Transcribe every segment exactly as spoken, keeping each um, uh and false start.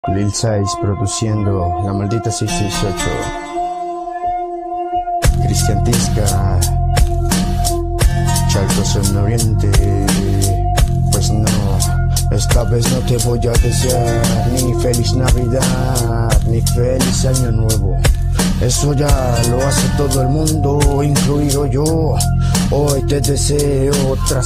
Lil seis produciendo La Maldita seiscientos sesenta y ocho. Cristian Tisca, Chalco Son Oriente. Pues no, esta vez no te voy a desear ni feliz Navidad, ni feliz Año Nuevo. Eso ya lo hace todo el mundo, incluido yo. Hoy te deseo otras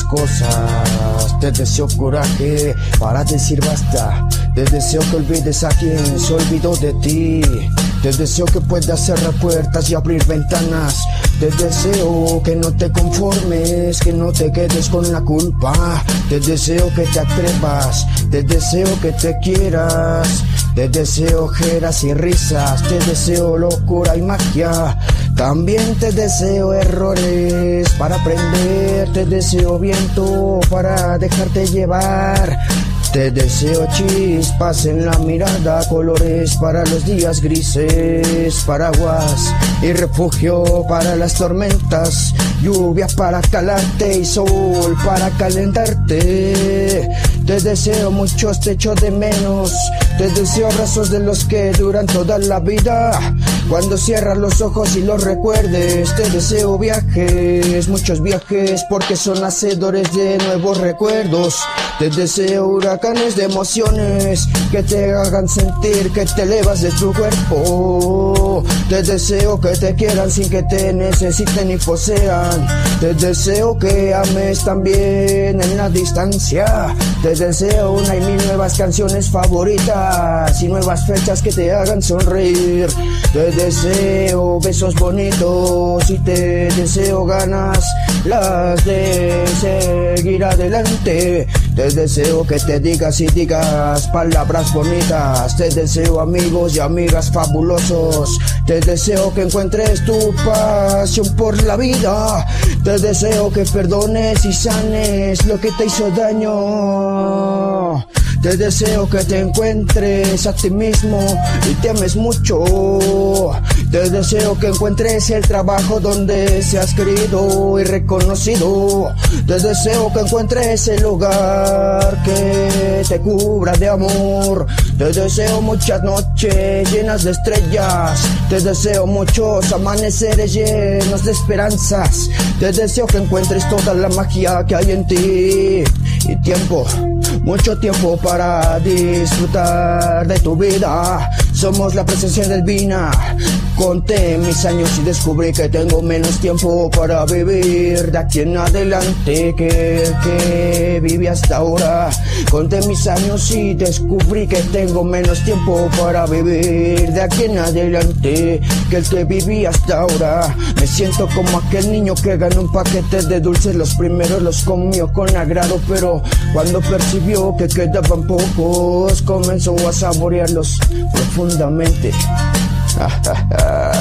cosas, te deseo coraje para decir basta. Te deseo que olvides a quien se olvidó de ti. Te deseo que puedas cerrar puertas y abrir ventanas. Te deseo que no te conformes, que no te quedes con la culpa. Te deseo que te atrevas, te deseo que te quieras. Te deseo ojeras y risas, te deseo locura y magia. También te deseo errores para aprender. Te deseo viento para dejarte llevar. Te deseo chispas en la mirada, colores para los días grises, paraguas y refugio para las tormentas, lluvia para calarte y sol para calentarte. Te deseo muchos, te echo de menos. Te deseo abrazos de los que duran toda la vida. Cuando cierras los ojos y los recuerdes, te deseo viajes, muchos viajes, porque son hacedores de nuevos recuerdos. Te deseo huracanes de emociones que te hagan sentir que te elevas de tu cuerpo. Te deseo que te quieran sin que te necesiten y posean. Te deseo que ames también en la distancia. Te deseo una y mil nuevas canciones favoritas y nuevas fechas que te hagan sonreír. Te deseo besos bonitos y te deseo ganas las de seguir adelante. Te deseo que te digas y digas palabras bonitas. Te deseo amigos y amigas fabulosos. Te deseo que encuentres tu pasión por la vida. Te deseo que perdones y sanes lo que te hizo daño. Te deseo que te encuentres a ti mismo y te ames mucho. Te deseo que encuentres el trabajo donde seas querido y reconocido. Te deseo que encuentres el hogar que te cubra de amor. Te deseo muchas noches llenas de estrellas. Te deseo muchos amaneceres llenos de esperanzas. Te deseo que encuentres toda la magia que hay en ti. Y tiempo, mucho tiempo para disfrutar de tu vida. Somos la presencia divina. Conté mis años y descubrí que tengo menos tiempo para vivir de aquí en adelante que el que viví hasta ahora. Conté mis años y descubrí que tengo menos tiempo para vivir de aquí en adelante que el que viví hasta ahora. Me siento como aquel niño que ganó un paquete de dulces. Los primeros los comió con agrado, pero cuando percibió que quedaban pocos, comenzó a saborearlos profundamente.